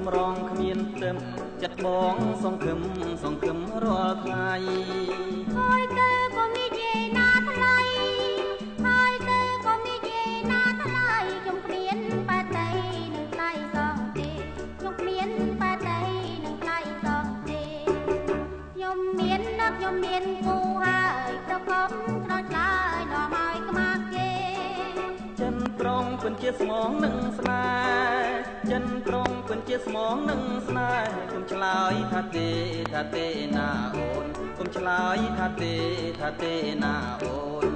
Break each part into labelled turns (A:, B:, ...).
A: សម្រងគ្មានផ្ទឹមចិត្តបងសង្ឃឹមរាល់ថ្ងៃ
B: ហើយទៅក៏និយាយណាថ្លៃហើយទៅក៏និយាយណាថ្លៃខ្ញុំគ្មានបាតីនឹងថ្លៃសងទេខ្ញុំគ្មានបាតីនឹងថ្លៃសងទេខ្ញុំមានគូហើយប្រកបឆ្លោះឆ្លើយដល់ឲ្យខ្មាស់គេ
A: ចិនត្រង់ពិនជាស្មងនឹងស្នេហ៍ចិនត្រង់ពិនជាស្មងនឹងស្នេហ៍គុំឆ្លើយថាទេណាអូនគុំឆ្លើយថាទេណាអូន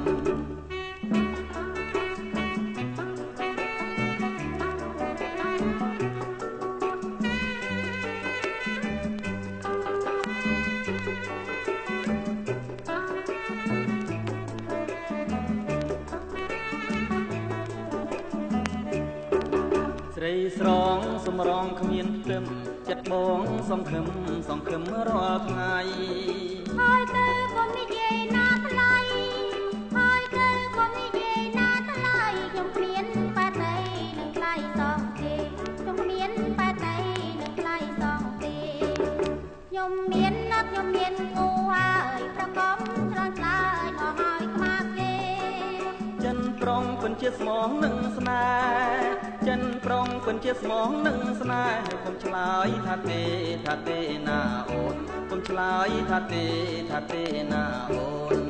A: ស្រីស្រងសម្រងគ្មានផ្ទឹមចិត្តបងសង្ឃឹមរាល់ថ្ងៃ
B: ហើយទៅក៏និយាយណាថ្លៃហើយទៅក៏និយាយណាថ្លៃខ្ញុំគ្មានបាតីនឹងថ្លៃសងទេខ្ញុំគ្មានបាតីនឹងថ្លៃសងទេខ្ញុំមានគូហើយប្រកបឆ្លើយឆ្លើយដល់ឲ្យខ្មាស់គេ
A: ចិនប្រងពិនជាស្មងនឹងស្នេហ៍ចិនប្រងពិនជាស្មងនឹងស្នេហ៍គុំឆ្លើយថាទេណាអូនគុំឆ្លើយថាទេណាអូន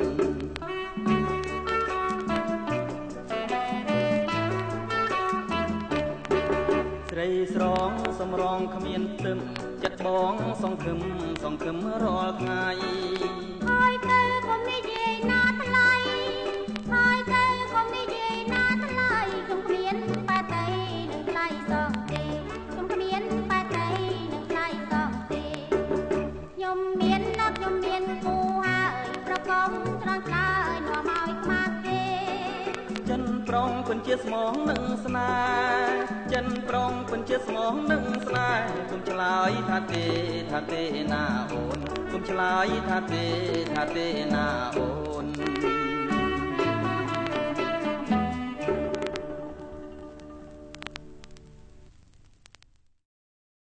A: ស្រីស្រងសម្រងគ្មានផ្ទឹមចិត្តបងសង្ឃឹមរាល់ថ្ងៃ
B: ហើយទៅក៏និយាយណាថ្លៃហើយទៅក៏និយាយណាថ្លៃខ្ញុំគ្មានបាតីនឹងថ្លៃសងទេខ្ញុំគ្មានបាតីនឹងថ្លៃសងទេខ្ញុំមានគូហើយប្រកបឆ្លើយឆ្លើយនាំឲ្យខ្មាស់គេ
A: ចិនប្រងពិនជាស្មងនឹងស្នេហ៍ចិនប្រងពិនជាស្មងនឹងស្នេហ៍គុំឆ្លើយថាទេណាអូនគុំឆ្លើយថាទេណាអូ